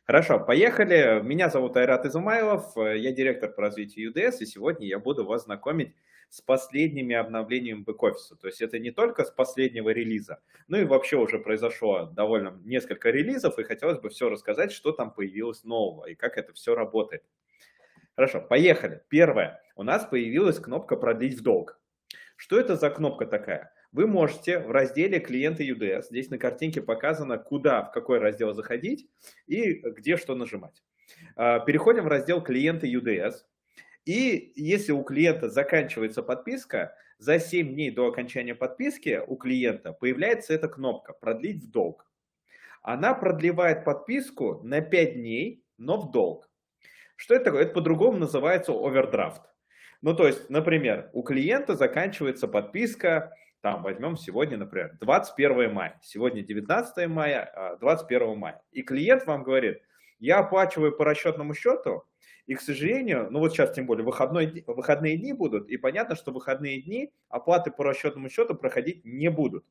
Хорошо, поехали. Меня зовут Айрат Измайлов, я директор по развитию UDS, и сегодня я буду вас знакомить с последними обновлениями бэк-офиса. То есть это не только с последнего релиза, ну и вообще уже произошло довольно несколько релизов, и хотелось бы все рассказать, что там появилось нового и как это все работает. Хорошо, поехали. Первое. У нас появилась кнопка «Продлить в долг». Что это за кнопка такая? Вы можете в разделе «Клиенты UDS», здесь на картинке показано, куда, в какой раздел заходить и где что нажимать. Переходим в раздел «Клиенты UDS». И если у клиента заканчивается подписка, за 7 дней до окончания подписки у клиента появляется эта кнопка «Продлить в долг». Она продлевает подписку на 5 дней, но в долг. Что это такое? Это по-другому называется овердрафт. Ну, то есть, например, у клиента заканчивается подписка, там, возьмем сегодня, например, 21 мая. Сегодня 19 мая, 21 мая. И клиент вам говорит, я оплачиваю по расчетному счету, и, к сожалению, ну вот сейчас тем более выходные дни будут, и понятно, что выходные дни оплаты по расчетному счету проходить не будут.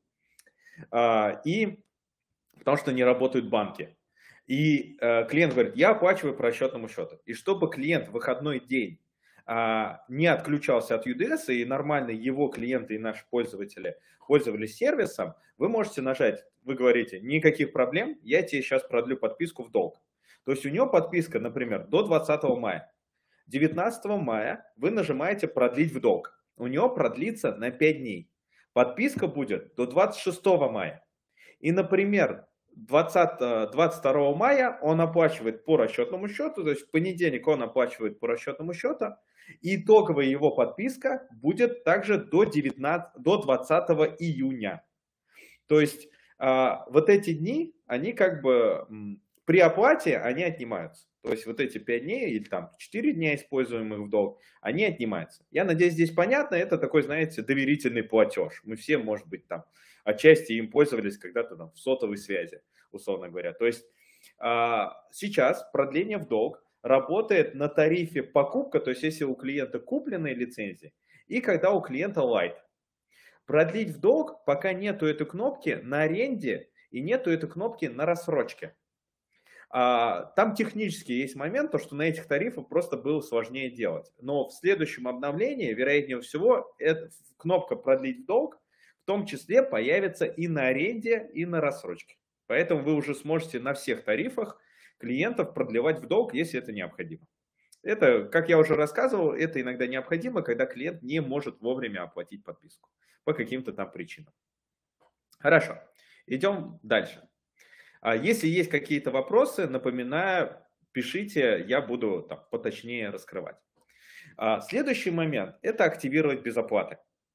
И потому что не работают банки. И клиент говорит, я оплачиваю по расчетному счету. И чтобы клиент в выходной день не отключался от UDS, и нормально его клиенты и наши пользователи пользовались сервисом, вы можете нажать, вы говорите, никаких проблем, я тебе сейчас продлю подписку в долг. То есть у него подписка, например, до 20 мая. 19 мая вы нажимаете «Продлить в долг». У него продлится на 5 дней. Подписка будет до 26 мая. И, например, 22 мая он оплачивает по расчетному счету, то есть в понедельник он оплачивает по расчетному счету, и итоговая его подписка будет также до 20 июня. То есть вот эти дни, они как бы при оплате, они отнимаются. То есть вот эти 5 дней или там 4 дня, используемых в долг, они отнимаются. Я надеюсь, здесь понятно, это такой, знаете, доверительный платеж. Мы все, может быть, там отчасти им пользовались когда-то там в сотовой связи, условно говоря. То есть сейчас продление в долг работает на тарифе покупка, то есть если у клиента купленные лицензии, и когда у клиента light. Продлить в долг, пока нету этой кнопки на аренде и нету этой кнопки на рассрочке. Там технически есть момент, то, что на этих тарифах просто было сложнее делать. Но в следующем обновлении, вероятнее всего, эта кнопка «Продлить в долг» в том числе появится и на аренде, и на рассрочке. Поэтому вы уже сможете на всех тарифах клиентов продлевать в долг, если это необходимо. Это, как я уже рассказывал, это иногда необходимо, когда клиент не может вовремя оплатить подписку по каким-то там причинам. Хорошо, идем дальше. Если есть какие-то вопросы, напоминаю, пишите, я буду там поточнее раскрывать. Следующий момент – это активировать без оплаты.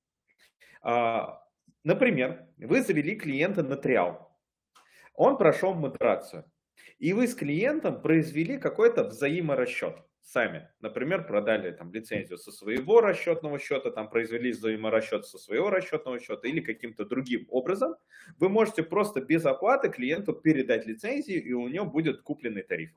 Например, вы завели клиента на триал, он прошел модерацию, и вы с клиентом произвели какой-то взаиморасчет сами. Например, продали там лицензию со своего расчетного счета, там произвели взаиморасчет со своего расчетного счета или каким-то другим образом. Вы можете просто без оплаты клиенту передать лицензию, и у него будет купленный тариф.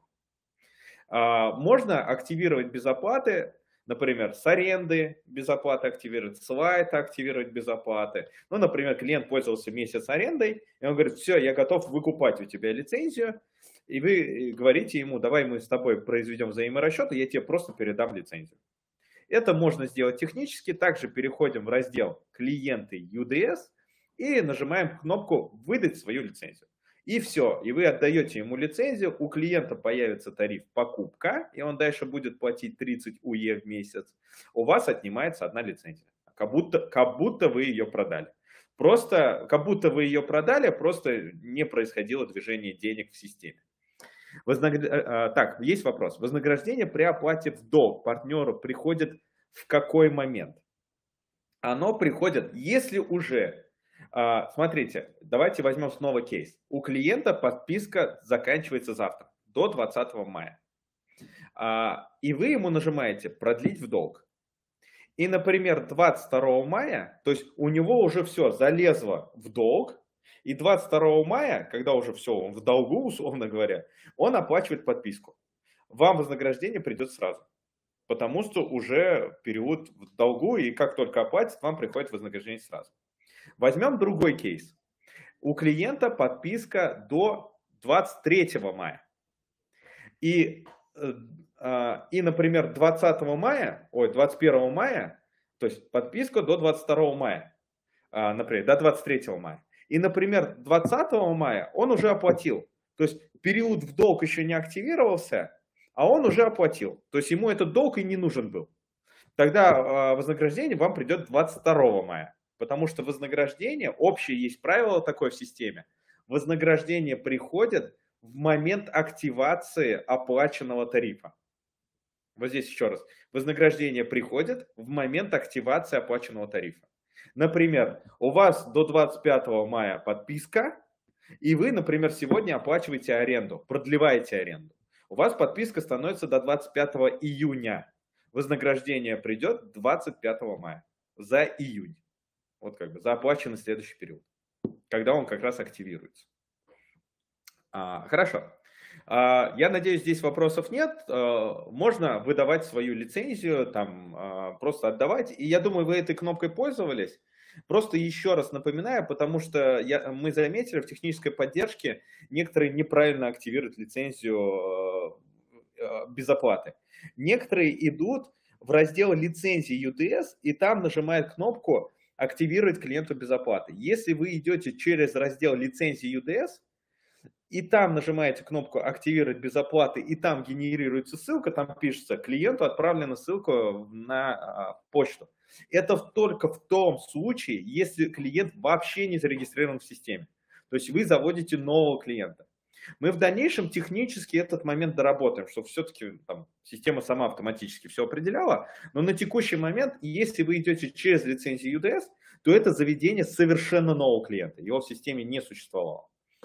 Можно активировать без оплаты, например, с аренды без оплаты активировать, с лайта активировать без оплаты. Ну, например, клиент пользовался месяц арендой, и он говорит, все, я готов выкупать у тебя лицензию, и вы говорите ему, давай мы с тобой произведем взаиморасчет, и я тебе просто передам лицензию. Это можно сделать технически. Также переходим в раздел «Клиенты UDS» и нажимаем кнопку «Выдать свою лицензию». И все, и вы отдаете ему лицензию, у клиента появится тариф покупка, и он дальше будет платить 30 УЕ в месяц. У вас отнимается одна лицензия, как будто вы ее продали. Просто, как будто вы ее продали, просто не происходило движение денег в системе. Так, есть вопрос. Вознаграждение при оплате в долг партнеру приходит в какой момент? Оно приходит, если уже... Смотрите, давайте возьмем снова кейс. У клиента подписка заканчивается завтра, до 20 мая. И вы ему нажимаете «Продлить в долг». И, например, 22 мая, то есть у него уже все залезло в долг, и 22 мая, когда уже все, он в долгу, условно говоря, он оплачивает подписку. Вам вознаграждение придет сразу, потому что уже период в долгу, и как только оплатит, вам приходит вознаграждение сразу. Возьмем другой кейс. У клиента подписка до 23 мая. И, например, 21 мая, то есть подписка до 22 мая, например, до 23 мая. И, например, 20 мая он уже оплатил. То есть период в долг еще не активировался, а он уже оплатил. То есть ему этот долг и не нужен был. Тогда вознаграждение вам придет 22 мая. Потому что вознаграждение, общее есть правило такое в системе, вознаграждение приходит в момент активации оплаченного тарифа. Вот здесь еще раз. Вознаграждение приходит в момент активации оплаченного тарифа. Например, у вас до 25 мая подписка, и вы, например, сегодня оплачиваете аренду, продлеваете аренду. У вас подписка становится до 25 июня. Вознаграждение придет 25 мая за июнь. Вот как бы за оплаченный следующий период, когда он как раз активируется. Хорошо. Я надеюсь, здесь вопросов нет. Можно выдавать свою лицензию, там просто отдавать. И я думаю, вы этой кнопкой пользовались. Просто еще раз напоминаю, потому что мы заметили в технической поддержке, некоторые неправильно активируют лицензию без оплаты. Некоторые идут в раздел лицензии UDS и там нажимают кнопку «Активировать клиенту без оплаты». Если вы идете через раздел лицензии UDS, и там нажимаете кнопку «Активировать без оплаты», и там генерируется ссылка, там пишется «Клиенту отправлена ссылка на почту». Это только в том случае, если клиент вообще не зарегистрирован в системе. То есть вы заводите нового клиента. Мы в дальнейшем технически этот момент доработаем, чтобы все-таки система сама автоматически все определяла. Но на текущий момент, если вы идете через лицензию UDS, то это заведение совершенно нового клиента. Его в системе не существовало.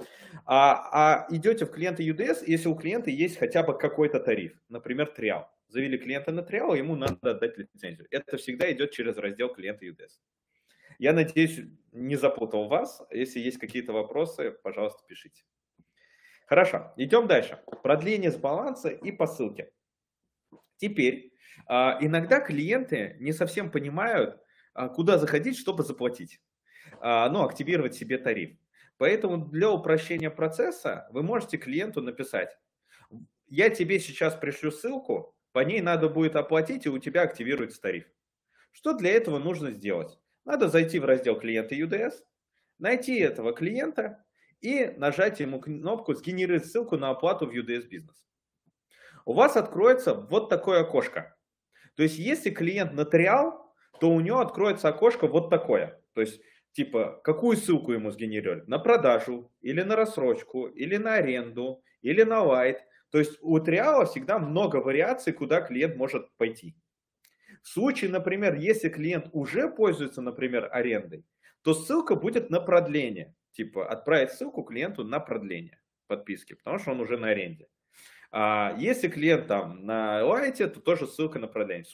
Идете в клиента UDS, если у клиента есть хотя бы какой-то тариф, например, триал. Завели клиента на триал, ему надо отдать лицензию. Это всегда идет через раздел клиента UDS. Я надеюсь, не запутал вас. Если есть какие-то вопросы, пожалуйста, пишите. Хорошо, идем дальше. Продление с баланса и по ссылке. Теперь, иногда клиенты не совсем понимают, куда заходить, чтобы заплатить. Активировать себе тариф. Поэтому для упрощения процесса вы можете клиенту написать: я тебе сейчас пришлю ссылку, по ней надо будет оплатить, и у тебя активируется тариф. Что для этого нужно сделать? Надо зайти в раздел клиента UDS, найти этого клиента и нажать ему кнопку «Сгенерировать ссылку на оплату в UDS Business». У вас откроется вот такое окошко. То есть если клиент на триал, то у него откроется окошко вот такое. То есть типа, какую ссылку ему сгенерировать? На продажу, или на рассрочку, или на аренду, или на лайт. То есть у триала всегда много вариаций, куда клиент может пойти. В случае, например, если клиент уже пользуется, например, арендой, то ссылка будет на продление. Типа, отправить ссылку клиенту на продление подписки, потому что он уже на аренде. Если клиент там на лайте, то тоже ссылка на продление. В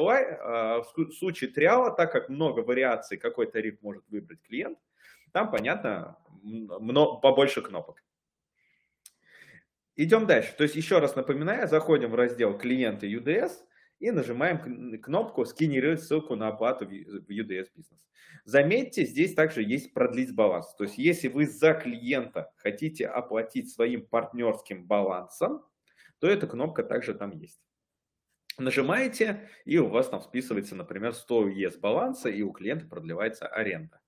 случае триала, так как много вариаций, какой тариф может выбрать клиент, там, понятно, побольше кнопок. Идем дальше. То есть, еще раз напоминаю, заходим в раздел клиенты UDS и нажимаем кнопку «Сгенерировать ссылку на оплату в UDS Business». Заметьте, здесь также есть «Продлить баланс». То есть, если вы за клиента хотите оплатить своим партнерским балансом, то эта кнопка также там есть. Нажимаете, и у вас там списывается, например, 100 ЕС баланса, и у клиента продлевается аренда.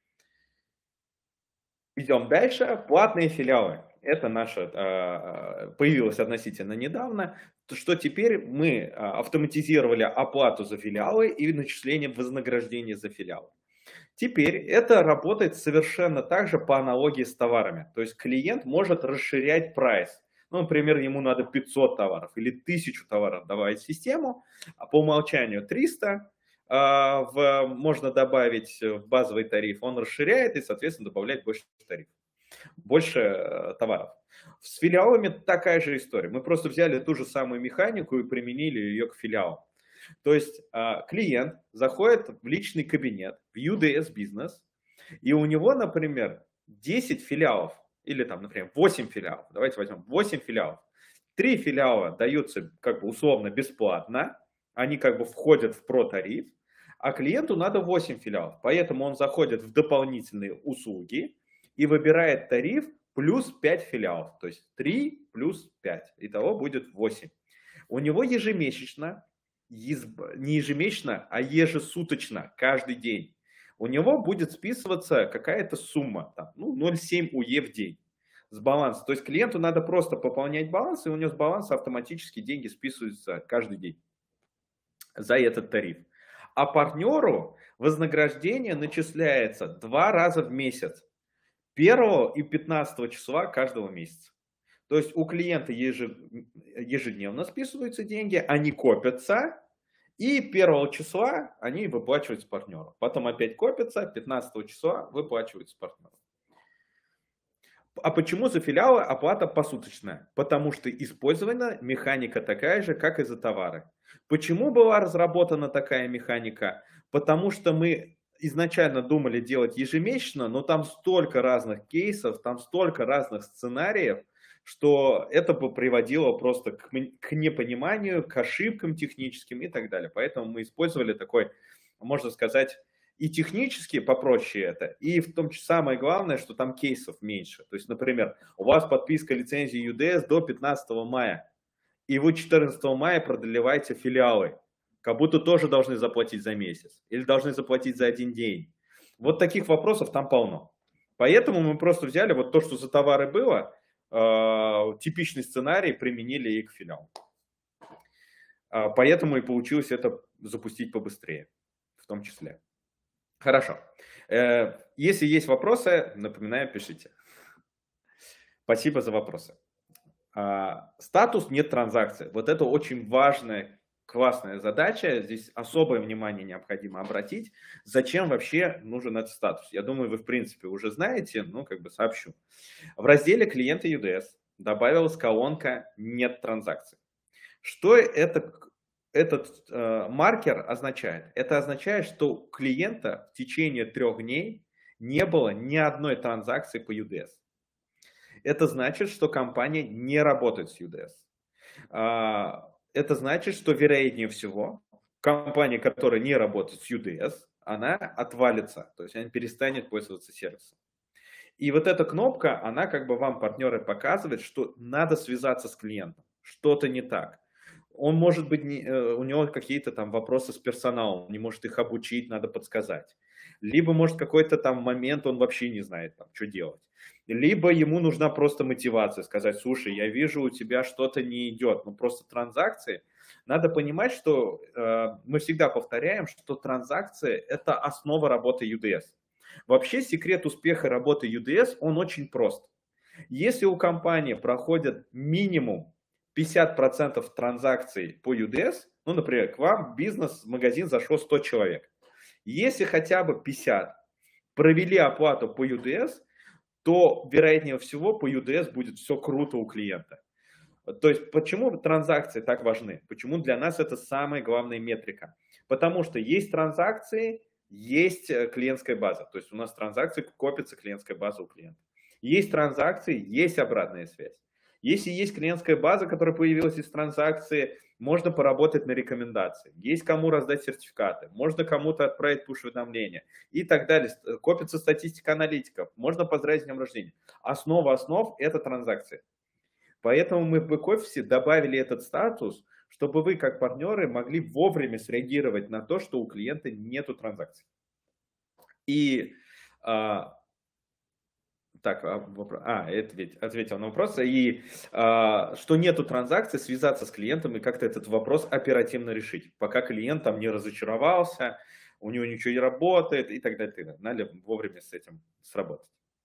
Идем дальше. Платные филиалы. Это появилось относительно недавно, что теперь мы автоматизировали оплату за филиалы и начисление вознаграждения за филиалы. Теперь это работает совершенно так же по аналогии с товарами. То есть клиент может расширять прайс. Например, ему надо 500 товаров или 1000 товаров добавить в систему, а по умолчанию 300 можно добавить в базовый тариф. Он расширяет и, соответственно, добавляет больше тарифов, больше товаров. С филиалами такая же история. Мы просто взяли ту же самую механику и применили ее к филиалам. То есть клиент заходит в личный кабинет, в UDS Business, и у него, например, 10 филиалов, или там, например, 8 филиалов. Давайте возьмем 8 филиалов. 3 филиала даются как бы условно бесплатно, они как бы входят в про-тариф, а клиенту надо 8 филиалов. Поэтому он заходит в дополнительные услуги и выбирает тариф плюс 5 филиалов. То есть 3 плюс 5. Итого будет 8. У него ежемесячно, не ежемесячно, а ежесуточно, каждый день, у него будет списываться какая-то сумма, там, ну, 0,7 УЕ в день с баланса. То есть клиенту надо просто пополнять баланс, и у него с баланса автоматически деньги списываются каждый день за этот тариф. А партнеру вознаграждение начисляется 2 раза в месяц. 1 и 15 числа каждого месяца. То есть у клиента ежедневно списываются деньги, они копятся, и 1 числа они выплачиваются партнеру. Потом опять копятся, 15 числа выплачиваются партнеру. А почему за филиалы оплата посуточная? Потому что использована механика такая же, как и за товары. Почему была разработана такая механика? Потому что мы изначально думали делать ежемесячно, но там столько разных кейсов, там столько разных сценариев, что это бы приводило просто к непониманию, к ошибкам техническим и так далее. Поэтому мы использовали такой, можно сказать, и технически попроще это, и в том числе самое главное, что там кейсов меньше. То есть, например, у вас подписка лицензии UDS до 15 мая, и вы 14 мая продлеваете филиалы, как будто тоже должны заплатить за месяц, или должны заплатить за один день. Вот таких вопросов там полно. Поэтому мы просто взяли вот то, что за товары было, типичный сценарий, применили и к филиалу. Поэтому и получилось это запустить побыстрее, в том числе. Хорошо. Если есть вопросы, напоминаю, пишите. Спасибо за вопросы. Статус нет транзакции. Вот это очень важная, классная задача. Здесь особое внимание необходимо обратить. Зачем вообще нужен этот статус? Я думаю, вы в принципе уже знаете, но как бы сообщу. В разделе клиента UDS добавилась колонка «Нет транзакций». Что этот маркер означает? Это означает, что у клиента в течение 3 дней не было ни одной транзакции по UDS. Это значит, что компания не работает с UDS. Это значит, что вероятнее всего компания, которая не работает с UDS, она отвалится, то есть она перестанет пользоваться сервисом. И вот эта кнопка, она как бы вам, партнеры, показывает, что надо связаться с клиентом, что-то не так. Он может быть, у него какие-то там вопросы с персоналом, не может их обучить, надо подсказать. Либо, может, какой-то там момент он вообще не знает, там, что делать. Либо ему нужна просто мотивация, сказать, слушай, я вижу, у тебя что-то не идет, ну просто транзакции. Надо понимать, что мы всегда повторяем, что транзакции – это основа работы UDS. Вообще секрет успеха работы UDS, он очень прост. Если у компании проходит минимум 50% транзакций по UDS, ну, например, к вам в бизнес-магазин зашло 100 человек. Если хотя бы 50 провели оплату по UDS, то, вероятнее всего, по UDS будет все круто у клиента. То есть, почему транзакции так важны? Почему для нас это самая главная метрика? Потому что есть транзакции, есть клиентская база. То есть, у нас транзакции копится клиентская база у клиента. Есть транзакции, есть обратная связь. Если есть клиентская база, которая появилась из транзакции, можно поработать на рекомендации. Есть кому раздать сертификаты, можно кому-то отправить пуш-уведомления и так далее. Копится статистика аналитиков, можно поздравить с днем рождения. Основа основ – это транзакции. Поэтому мы в бэк-офисе добавили этот статус, чтобы вы, как партнеры, могли вовремя среагировать на то, что у клиента нету транзакций. И ответил на вопрос. И что нету транзакций, связаться с клиентом и как-то этот вопрос оперативно решить, пока клиент там не разочаровался, у него ничего не работает и так далее. И так далее. Надо вовремя с этим сработать.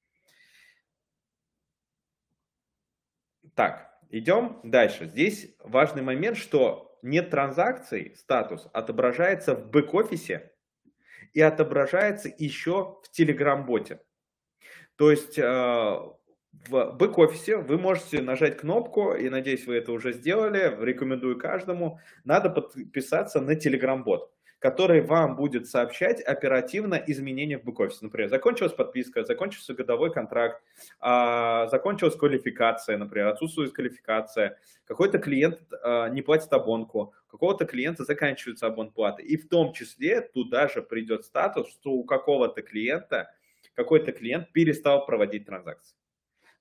Так, идем дальше. Здесь важный момент, что нет транзакций, статус отображается в бэк-офисе и отображается еще в Telegram-боте. То есть в бэк-офисе вы можете нажать кнопку, и надеюсь, вы это уже сделали, рекомендую каждому, надо подписаться на Telegram-бот, который вам будет сообщать оперативно изменения в бэк-офисе. Например, закончилась подписка, закончился годовой контракт, закончилась квалификация, например, отсутствует квалификация, какой-то клиент не платит абонку, у какого-то клиента заканчивается абонплата. И в том числе туда же придет статус, что у какого-то клиента какой-то клиент перестал проводить транзакции.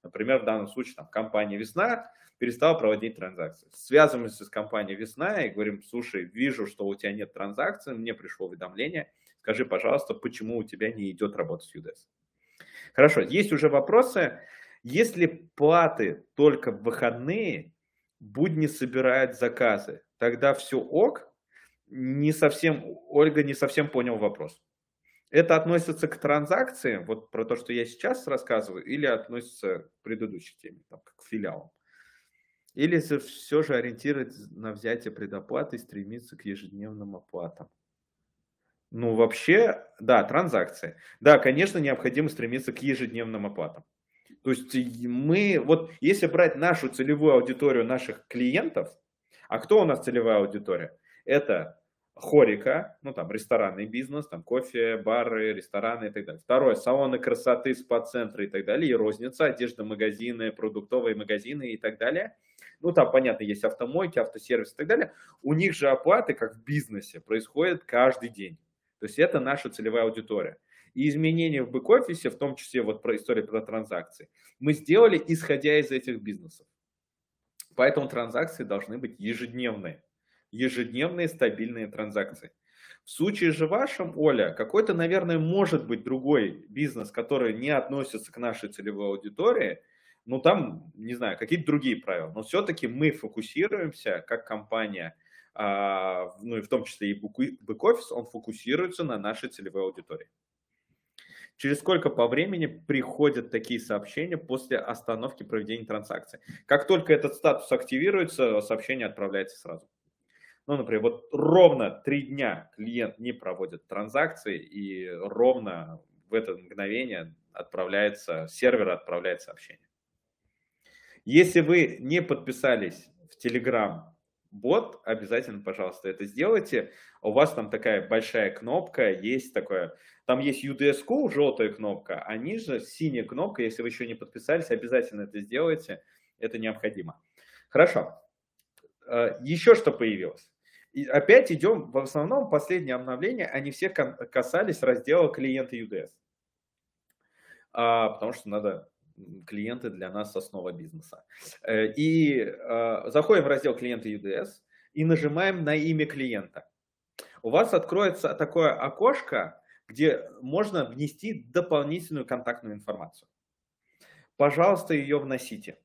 Например, в данном случае там, компания «Весна» перестала проводить транзакции. Связываемся с компанией «Весна» и говорим: слушай, вижу, что у тебя нет транзакций, мне пришло уведомление, скажи, пожалуйста, почему у тебя не идет работа с UDS. Хорошо, есть уже вопросы. Если платы только в выходные, будни собирают заказы, тогда все ок? Не совсем, Ольга не совсем понял вопрос. Это относится к транзакции, вот про то, что я сейчас рассказываю, или относится к предыдущей теме, там, к филиалам? Или все же ориентировать на взятие предоплаты и стремиться к ежедневным оплатам? Ну, вообще, да, транзакции. Да, конечно, необходимо стремиться к ежедневным оплатам. То есть мы, вот если брать нашу целевую аудиторию наших клиентов, а кто у нас целевая аудитория? Это хорика, ну там ресторанный бизнес, там кофе, бары, рестораны и так далее. Второе, салоны красоты, спа-центры и так далее, и розница, одежда, магазины, продуктовые магазины и так далее. Ну там, понятно, есть автомойки, автосервис и так далее. У них же оплаты, как в бизнесе, происходят каждый день. То есть это наша целевая аудитория. И изменения в бэк-офисе, в том числе вот про историю про транзакции, мы сделали, исходя из этих бизнесов. Поэтому транзакции должны быть ежедневные. Ежедневные стабильные транзакции. В случае же вашем, Оля, какой-то, наверное, может быть другой бизнес, который не относится к нашей целевой аудитории, ну там, не знаю, какие-то другие правила. Но все-таки мы фокусируемся, как компания, ну и в том числе и бэк-офис, он фокусируется на нашей целевой аудитории. Через сколько по времени приходят такие сообщения после остановки проведения транзакции? Как только этот статус активируется, сообщение отправляется сразу. Ну, например, вот ровно 3 дня клиент не проводит транзакции, и ровно в это мгновение с сервера отправляет сообщение. Если вы не подписались в Telegram бот, обязательно, пожалуйста, это сделайте. У вас там такая большая кнопка, есть такое, там есть UDS Cool, желтая кнопка, а ниже синяя кнопка. Если вы еще не подписались, обязательно это сделайте, это необходимо. Хорошо. Еще что появилось. И опять идем, в основном последние обновления, они все касались раздела клиенты UDS. Потому что надо, клиенты для нас основа бизнеса. И заходим в раздел клиенты UDS и нажимаем на имя клиента. У вас откроется такое окошко, где можно внести дополнительную контактную информацию. Пожалуйста, ее вносите.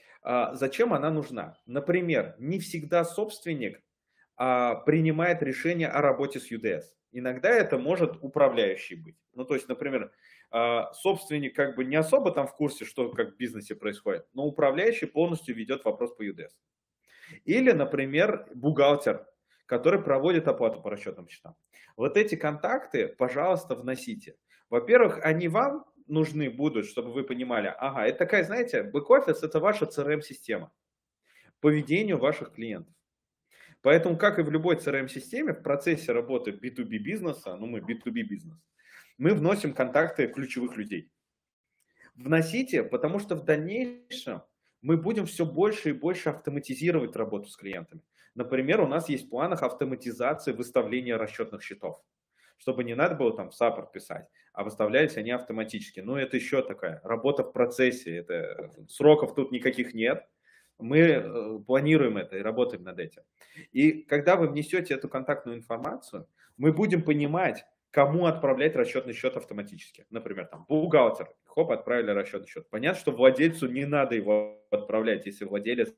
Зачем она нужна? Например, не всегда собственник принимает решение о работе с UDS. Иногда это может управляющий быть. Ну, то есть, например, собственник как бы не особо там в курсе, что как в бизнесе происходит, но управляющий полностью ведет вопрос по UDS. Или, например, бухгалтер, который проводит оплату по расчетным счетам. Вот эти контакты, пожалуйста, вносите. Во-первых, они вам нужны будут, чтобы вы понимали, ага, это такая, знаете, бэк-офис – это ваша CRM-система по ведению ваших клиентов. Поэтому, как и в любой CRM-системе, в процессе работы B2B бизнеса, ну мы B2B бизнес, мы вносим контакты ключевых людей. Вносите, потому что в дальнейшем мы будем все больше и больше автоматизировать работу с клиентами. Например, у нас есть в планах автоматизации выставления расчетных счетов, чтобы не надо было там в саппорт писать, а выставлялись они автоматически. Ну, это еще такая работа в процессе, это, сроков тут никаких нет. Мы планируем это и работаем над этим. И когда вы внесете эту контактную информацию, мы будем понимать, кому отправлять расчетный счет автоматически. Например, там бухгалтер, хоп, отправили расчетный счет. Понятно, что владельцу не надо его отправлять, если владелец,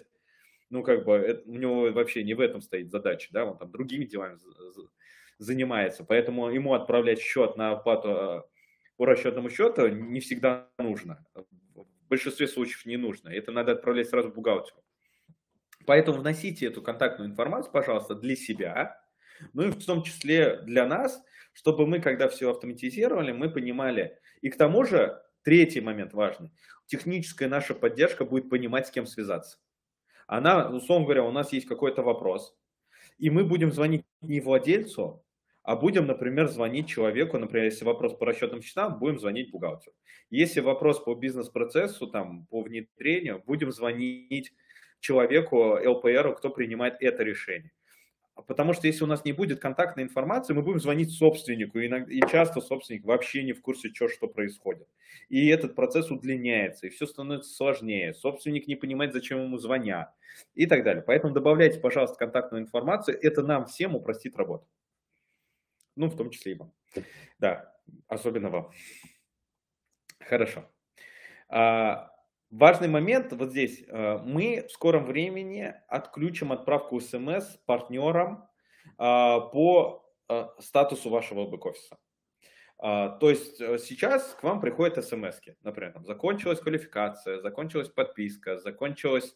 ну, как бы, у него вообще не в этом стоит задача, да, он там другими делами занимается, поэтому ему отправлять счет на оплату по расчетному счету не всегда нужно. В большинстве случаев не нужно. Это надо отправлять сразу бухгалтеру. Поэтому вносите эту контактную информацию, пожалуйста, для себя, ну и в том числе для нас, чтобы мы, когда все автоматизировали, мы понимали. И к тому же, третий момент важный, техническая наша поддержка будет понимать, с кем связаться. Она, условно говоря, у нас есть какой-то вопрос, и мы будем звонить не владельцу, а будем, например, звонить человеку, например, если вопрос по расчетным счетам, будем звонить бухгалтеру. Если вопрос по бизнес-процессу, там, по внедрению, будем звонить человеку, ЛПРу, кто принимает это решение. Потому что если у нас не будет контактной информации, мы будем звонить собственнику, и часто собственник вообще не в курсе, что происходит. И этот процесс удлиняется, и все становится сложнее. Собственник не понимает, зачем ему звонят, и так далее. Поэтому добавляйте, пожалуйста, контактную информацию, это нам всем упростит работу. Ну, в том числе и вам. Да, особенно вам. Хорошо. Важный момент вот здесь. Мы в скором времени отключим отправку смс партнерам по статусу вашего бэк-офиса. То есть сейчас к вам приходят смс, например, там, закончилась квалификация, закончилась подписка, закончилась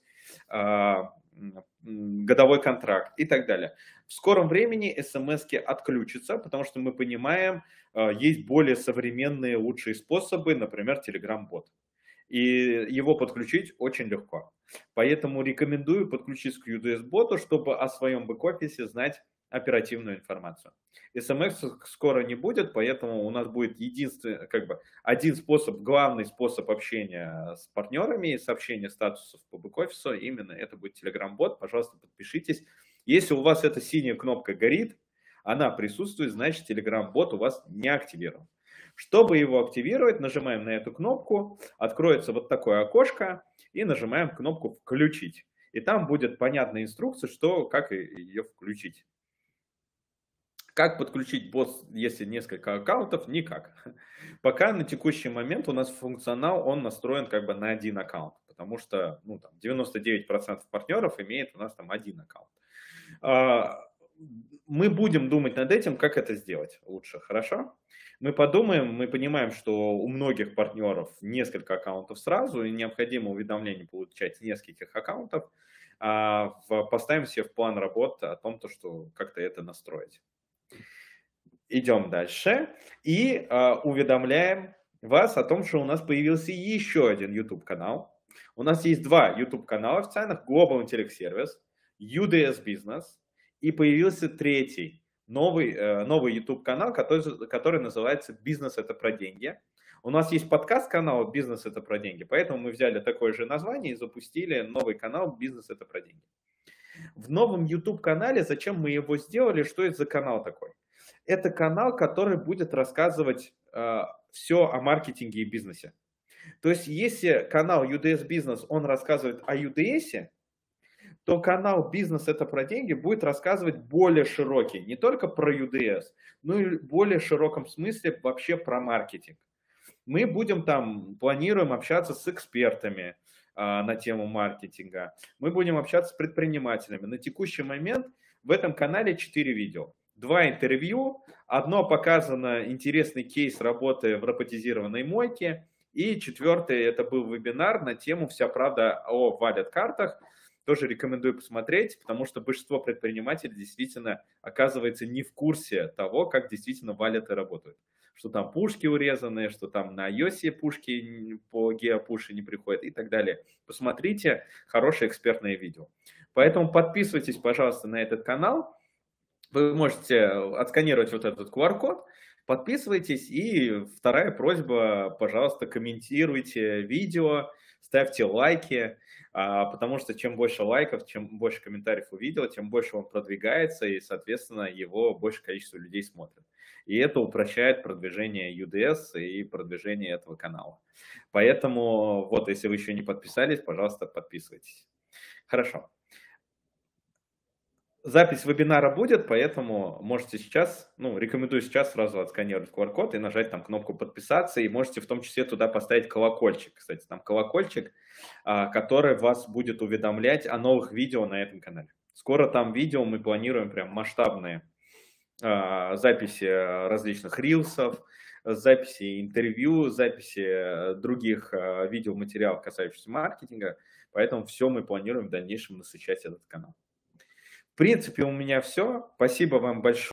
годовой контракт и так далее. В скором времени смс отключатся, потому что мы понимаем, есть более современные, лучшие способы, например, Telegram-бот. И его подключить очень легко. Поэтому рекомендую подключиться к UDS-боту, чтобы о своем бэк-офисе знать оперативную информацию. СМС скоро не будет, поэтому у нас будет единственный, один способ, главный способ общения с партнерами, сообщения статусов по бэк-офису, именно это будет Telegram-бот. Пожалуйста, подпишитесь. Если у вас эта синяя кнопка горит, она присутствует, значит Telegram-бот у вас не активирован. Чтобы его активировать, нажимаем на эту кнопку, откроется вот такое окошко и нажимаем кнопку «Включить». И там будет понятная инструкция, как ее включить. Как подключить бот, если несколько аккаунтов? Никак. Пока на текущий момент у нас функционал, он настроен на один аккаунт, потому что 99% партнеров имеет у нас там один аккаунт. Мы будем думать над этим, как это сделать лучше, хорошо? Мы подумаем, мы понимаем, что у многих партнеров несколько аккаунтов сразу, и необходимо уведомление получать с нескольких аккаунтов. Поставим себе в план работы о том, что как-то это настроить. Идем дальше и уведомляем вас о том, что у нас появился еще один YouTube-канал. У нас есть два YouTube-канала официальных: Global Intellect Service, UDS Business, и появился третий, новый YouTube-канал, который называется «Бизнес – это про деньги». У нас есть подкаст-канал «Бизнес – это про деньги», поэтому мы взяли такое же название и запустили новый канал «Бизнес – это про деньги». В новом YouTube-канале, зачем мы его сделали, что это за канал такой? Это канал, который будет рассказывать все о маркетинге и бизнесе. То есть, если канал UDS Business, он рассказывает о UDS, то канал «Бизнес – это про деньги» будет рассказывать более широкий, не только про UDS, но и в более широком смысле вообще про маркетинг. Мы планируем общаться с экспертами на тему маркетинга, мы будем общаться с предпринимателями. На текущий момент в этом канале 4 видео. 2 интервью, одно показано интересный кейс работы в роботизированной мойке, и 4-й это был вебинар на тему «Вся правда о валет-картах». Тоже рекомендую посмотреть, потому что большинство предпринимателей действительно оказывается не в курсе того, как действительно валеты работают. Что там пушки урезанные, что там на iOS пушки по геопуше не приходят и так далее. Посмотрите хорошее экспертное видео. Поэтому подписывайтесь, пожалуйста, на этот канал. Вы можете отсканировать вот этот QR-код, подписывайтесь. И вторая просьба, пожалуйста, комментируйте видео, ставьте лайки, потому что чем больше лайков, чем больше комментариев у видео, тем больше он продвигается, и, соответственно, его большее количество людей смотрит. И это упрощает продвижение UDS и продвижение этого канала. Поэтому, если вы еще не подписались, пожалуйста, подписывайтесь. Хорошо. Запись вебинара будет, поэтому можете рекомендую сейчас сразу отсканировать QR-код и нажать там кнопку «Подписаться», и можете в том числе туда поставить колокольчик. Кстати, там колокольчик, который вас будет уведомлять о новых видео на этом канале. Скоро там видео мы планируем прям масштабные записи различных рилсов, записи интервью, записи других видеоматериалов, касающихся маркетинга. Поэтому все мы планируем в дальнейшем насыщать этот канал. В принципе, у меня все. Спасибо вам большое.